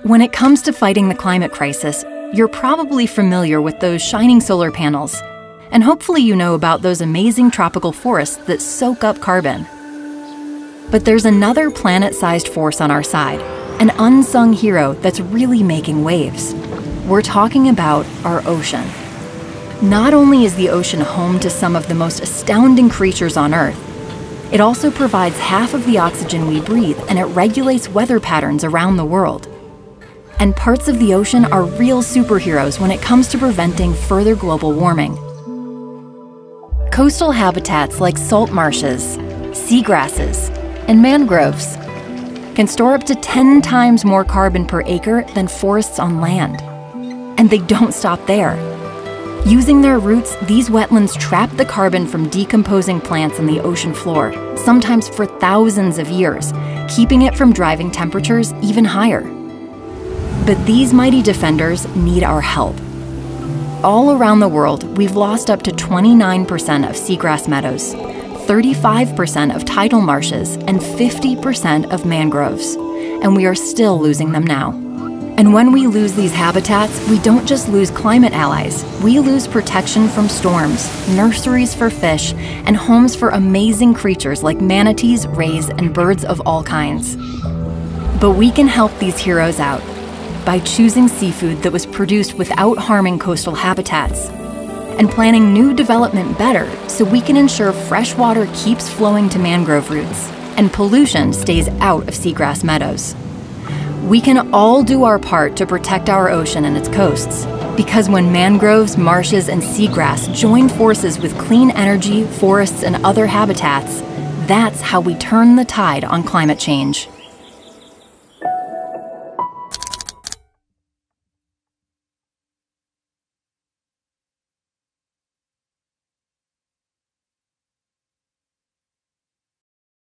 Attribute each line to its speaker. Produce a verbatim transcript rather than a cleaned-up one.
Speaker 1: When it comes to fighting the climate crisis, you're probably familiar with those shining solar panels. And hopefully you know about those amazing tropical forests that soak up carbon. But there's another planet-sized force on our side, an unsung hero that's really making waves. We're talking about our ocean. Not only is the ocean home to some of the most astounding creatures on Earth, it also provides half of the oxygen we breathe, and it regulates weather patterns around the world. And parts of the ocean are real superheroes when it comes to preventing further global warming. Coastal habitats like salt marshes, seagrasses, and mangroves can store up to ten times more carbon per acre than forests on land. And they don't stop there. Using their roots, these wetlands trap the carbon from decomposing plants on the ocean floor, sometimes for thousands of years, keeping it from driving temperatures even higher. But these mighty defenders need our help. All around the world, we've lost up to twenty-nine percent of seagrass meadows, thirty-five percent of tidal marshes, and fifty percent of mangroves. And we are still losing them now. And when we lose these habitats, we don't just lose climate allies. We lose protection from storms, nurseries for fish, and homes for amazing creatures like manatees, rays, and birds of all kinds. But we can help these heroes out by choosing seafood that was produced without harming coastal habitats, and planning new development better so we can ensure fresh water keeps flowing to mangrove roots and pollution stays out of seagrass meadows. We can all do our part to protect our ocean and its coasts, because when mangroves, marshes, and seagrass join forces with clean energy, forests, and other habitats, that's how we turn the tide on climate change.